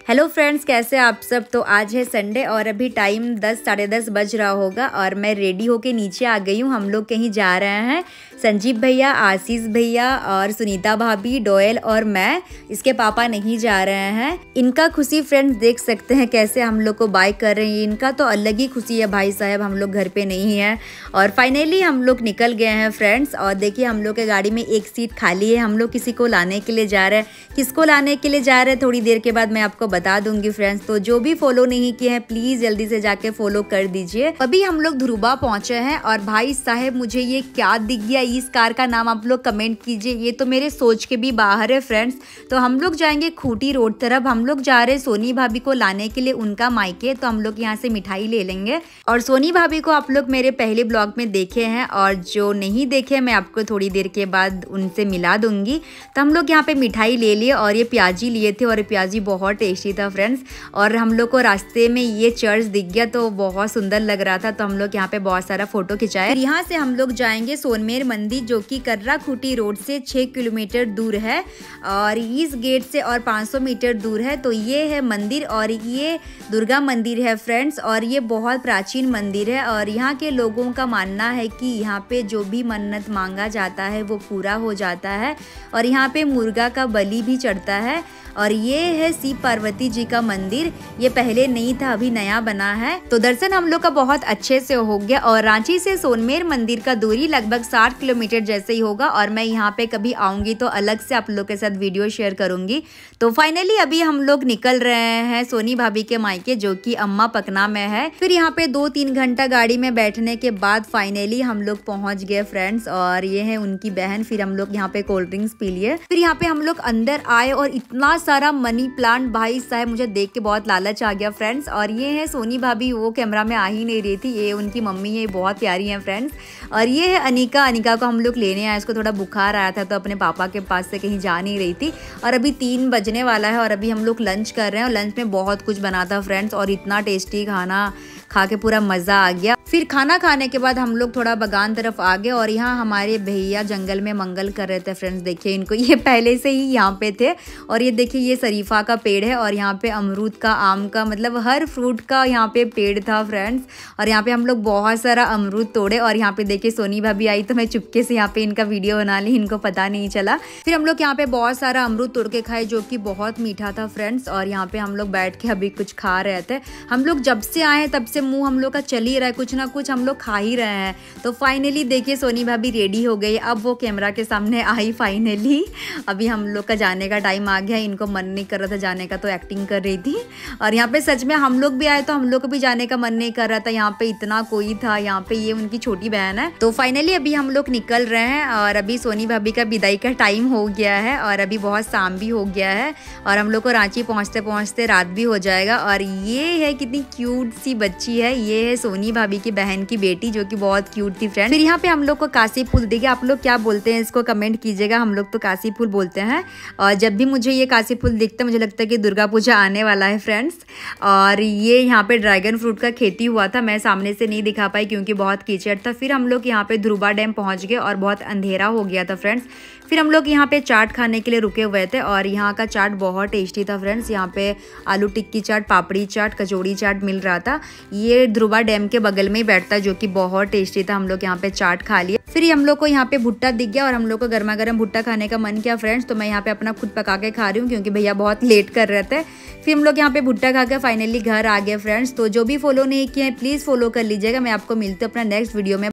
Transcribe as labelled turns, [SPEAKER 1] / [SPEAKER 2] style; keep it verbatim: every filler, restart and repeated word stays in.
[SPEAKER 1] Hello friends, कैसे आप सब। तो आज है संडे और अभी टाइम दस साढ़े दस बज रहा होगा और मैं रेडी होके नीचे आ गई हूँ। हम लोग कहीं जा रहे हैं। संजीव भैया, आशीष भैया और सुनीता भाभी, डोयल और मैं, इसके पापा नहीं जा रहे हैं। इनका खुशी फ्रेंड्स देख सकते हैं कैसे हम लोग को बाय कर रहे हैं। इनका तो अलग ही खुशी है भाई साहब, हम लोग घर पे नहीं है। और फाइनली हम लोग निकल गए हैं फ्रेंड्स। और देखिए हम लोग के गाड़ी में एक सीट खाली है। हम लोग किसी को लाने के लिए जा रहे हैं। किसको लाने के लिए जा रहे हैं थोड़ी देर के बाद मैं आपको बता दूंगी फ्रेंड्स। तो जो भी फॉलो नहीं किए हैं प्लीज जल्दी से जाके फॉलो कर दीजिए। अभी हम लोग ध्रुवा पहुंचे हैं और भाई साहब मुझे ये क्या दिख गया, इस कार का नाम आप लोग कमेंट कीजिए। ये तो मेरे सोच के भी बाहर है फ्रेंड्स। तो हम लोग जाएंगे खूटी रोड तरफ। हम लोग जा रहे हैं सोनी भाभी को लाने के लिए उनका मायके। तो हम लोग यहाँ से मिठाई ले लेंगे। और सोनी भाभी को आप लोग मेरे पहले ब्लॉग में देखे हैं और जो नहीं देखे मैं आपको थोड़ी देर के बाद उनसे मिला दूंगी। तो हम लोग यहाँ पे मिठाई ले लिए और ये प्याजी लिए थे और ये प्याजी बहुत टेस्टी था फ्रेंड्स। और हम लोग को रास्ते में ये चर्च दिख गया तो बहुत सुंदर लग रहा था। तो हम लोग यहाँ पे बहुत सारा फोटो खिंचाए। यहाँ से हम लोग जाएंगे सोनमेर मंदिर जो कि कर्रा खूटी रोड से छह किलोमीटर दूर है और इस गेट से और पाँच सौ मीटर दूर है। तो ये है मंदिर और ये दुर्गा मंदिर है फ्रेंड्स। और ये बहुत प्राचीन मंदिर है और यहाँ के लोगों का मानना है कि यहाँ पे जो भी मन्नत मांगा जाता है वो पूरा हो जाता है। और यहाँ पे मुर्गा का बलि भी चढ़ता है। और ये है शिव पार्वती जी का मंदिर। ये पहले नहीं था, अभी नया बना है। तो दर्शन हम लोग का बहुत अच्छे से हो गया। और रांची से सोनमेर मंदिर का दूरी लगभग साठ किलोमीटर जैसे ही होगा। और मैं यहाँ पे कभी आऊंगी तो अलग से आप लोग के साथ वीडियो शेयर करूंगी। तो फाइनली अभी हम लोग निकल रहे हैं सोनी भाभी के मायके जो कि अम्मा पकना में है। फिर यहाँ पे दो तीन घंटा गाड़ी में बैठने के बाद फाइनली हम लोग पहुंच गए फ्रेंड्स। और ये है उनकी बहन। फिर हम लोग यहाँ पे कोल्ड ड्रिंक्स पी लिए। फिर यहाँ पे हम लोग अंदर आए और इतना सारा मनी प्लांट भाई साहब मुझे देख के बहुत लालच आ गया फ्रेंड्स। और ये है सोनी भाभी, वो कैमरा में आ ही नहीं रही थी। ये उनकी मम्मी है, बहुत प्यारी है फ्रेंड्स। और ये है अनिका। अनिका को हम लोग लेने आए। इसको थोड़ा बुखार आया था तो अपने पापा के पास से कहीं जा नहीं रही थी। और अभी तीन बजने वाला है और अभी हम लोग लंच कर रहे हैं। और लंच में बहुत कुछ बना था फ्रेंड्स और इतना टेस्टी खाना खा के पूरा मजा आ गया। फिर खाना खाने के बाद हम लोग थोड़ा बगान तरफ आ गए और यहाँ हमारे भैया जंगल में मंगल कर रहे थे फ्रेंड्स। देखिए इनको, ये पहले से ही यहाँ पे थे। और ये देखिए ये शरीफा का पेड़ है और यहाँ पे अमरूद का, आम का, मतलब हर फ्रूट का यहाँ पे पेड़ था फ्रेंड्स। और यहाँ पे हम लोग बहुत सारा अमरूद तोड़े। और यहाँ पे देखिए सोनी भाभी आई तो मैं चुपके से यहाँ पे इनका वीडियो बना ली, इनको पता नहीं चला। फिर हम लोग यहाँ पे बहुत सारा अमरूद तोड़ के खाए जो कि बहुत मीठा था फ्रेंड्स। और यहाँ पे हम लोग बैठ के अभी कुछ खा रहे थे। हम लोग जब से आए तब से मुंह हम लोग का चल ही रहा है, कुछ ना कुछ हम लोग खा ही रहे हैं। तो फाइनली देखिए सोनी भाभी रेडी हो गई। अब वो कैमरा के सामने आई फाइनली। अभी हम लोग का जाने का टाइम आ गया। इनको मन नहीं कर रहा था जाने का तो एक्टिंग कर रही थी। और यहाँ पे सच में हम लोग भी आए तो हम लोग को भी जाने का मन नहीं कर रहा था। यहाँ पे इतना कोई था। यहाँ पे ये उनकी छोटी बहन है। तो फाइनली अभी हम लोग निकल रहे हैं और अभी सोनी भाभी का विदाई का टाइम हो गया है और अभी बहुत शाम भी हो गया है। और हम लोग को रांची पहुँचते पहुँचते रात भी हो जाएगा। और ये है कितनी क्यूट सी बच्ची है। ये है सोनी भाभी की बहन की बेटी जो कि बहुत क्यूट थी फ्रेंड। फिर यहाँ पे हम लोग को काशी फूल दिखे। आप लोग क्या बोलते हैं इसको कमेंट कीजिएगा। हम लोग तो काशी फूल बोलते हैं। और जब भी मुझे ये काशी फूल दिखता है मुझे लगता है कि दुर्गा पूजा आने वाला है फ्रेंड्स। और ये यहाँ पे ड्रैगन फ्रूट का खेती हुआ था। मैं सामने से नहीं दिखा पाई क्योंकि बहुत कीचड़ था। फिर हम लोग यहाँ पे ध्रुवा डैम पहुँच गए और बहुत अंधेरा हो गया था फ्रेंड्स। फिर हम लोग यहाँ पे चाट खाने के लिए रुके हुए थे और यहाँ का चाट बहुत टेस्टी था फ्रेंड्स। यहाँ पे आलू टिक्की चाट, पापड़ी चाट, कचौड़ी चाट मिल रहा था। ये ध्रुवा डैम के बगल में ही बैठता है जो कि बहुत टेस्टी था। हम लोग यहाँ पे चाट खा लिए। फिर हम लोग को यहाँ पे भुट्टा दिख गया और हम लोग को गर्मा गर्म भुट्टा खाने का मन किया फ्रेंड्स। तो मैं यहाँ पे अपना खुद पका के खा रही हूँ क्योंकि भैया बहुत लेट कर रहे थे। फिर हम लोग यहाँ पे भुट्टा खा के फाइनली घर आ गए फ्रेंड्स। तो जो भी फॉलो नहीं किए प्लीज फॉलो कर लीजिएगा। मैं आपको मिलती हूँ अपना नेक्स्ट वीडियो में।